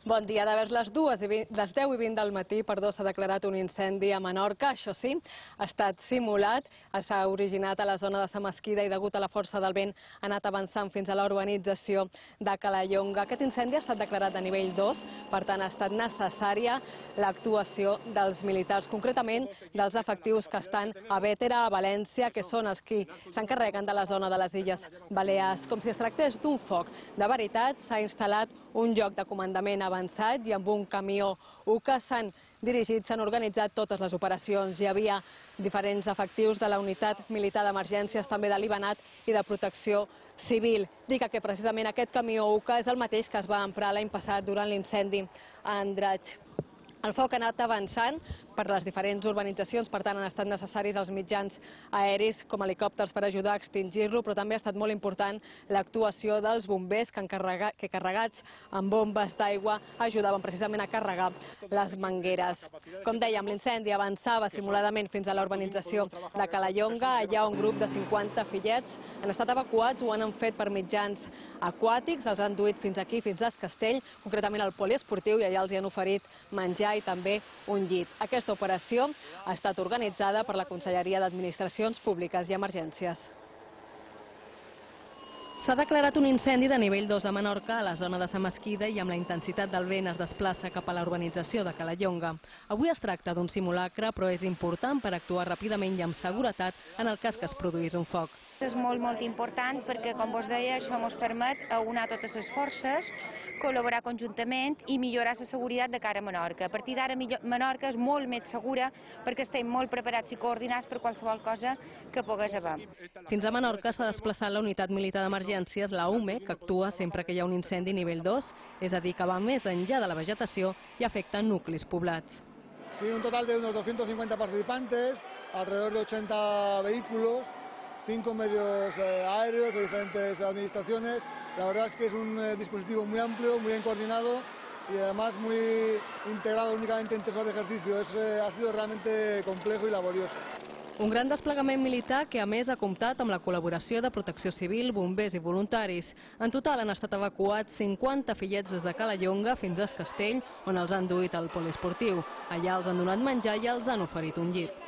Bon dia. De vers les 10:20 del matí, s'ha declarat un incendi a Menorca. Això sí, ha estat simulat, s'ha originat a la zona de Samesquida i degut a la força del vent ha anat avançant fins a la urbanització de Calallonga. Aquest incendi ha estat declarat de nivell 2, per tant ha estat necessària l'actuació dels militars, concretament dels efectius que estan a Bétera, a València, que són els qui s'encarreguen de la zona de les Illes Balears. Com si es tractés d'un foc de veritat, s'ha instal·lat un lloc de comandament avançat i amb un camió UCA s'han dirigit, s'han organitzat totes les operacions. Hi havia diferents efectius de la unitat militar d'emergències, també de l'IBANAT i de protecció civil. Dic que precisament aquest camió UCA és el mateix que es va emprar l'any passat durant l'incendi a Andratx. El foc ha anat avançant per les diferents urbanitzacions, per tant han estat necessaris els mitjans aeris com helicòpters per ajudar a extingir-lo, però també ha estat molt important l'actuació dels bombers que carregats amb bombes d'aigua ajudaven precisament a carregar les mangueres. Com dèiem, l'incendi avançava simuladament fins a la urbanització de Calallonga. Allà un grup de 50 fillets han estat evacuats, ho han fet per mitjans aquàtics, els han duit fins aquí, fins a Es Castell, concretament al poliesportiu, i allà els hi han oferit menjar i també un llit. Aquesta operació ha estat organitzada per la Conselleria d'Administracions Públiques i Emergències. S'ha declarat un incendi de nivell 2 a Menorca, a la zona de Samesquida, i amb la intensitat del vent es desplaça cap a la urbanització de Calallonga. Avui es tracta d'un simulacre, però és important per actuar ràpidament i amb seguretat en el cas que es produís un foc. És molt important perquè, com vos deia, això ens permet aunar totes les forces, col·laborar conjuntament i millorar la seguretat de cara a Menorca. A partir d'ara Menorca és molt més segura perquè estem molt preparats i coordinats per qualsevol cosa que pogués haver. Fins a Menorca s'ha desplaçat la unitat militar d'emergències, la UME, que actua sempre que hi ha un incendi nivell 2, és a dir, que va més enllà de la vegetació i afecta nuclis poblats. Sí, un total de unos 250 participantes, alrededor de 80 vehículos, 5 medios aéreos de diferentes administraciones. La verdad es que es un dispositivo muy amplio, muy bien coordinado y además muy integrado únicamente en 3 horas de ejercicio. Ha sido realmente complejo y laborioso. Un gran desplegament militar que a més ha comptat amb la col·laboració de Protecció Civil, bombers i voluntaris. En total han estat evacuats 50 fillets des de Calallonga fins a Es Castell, on els han duit al poliesportiu. Allà els han donat menjar i els han oferit un llit.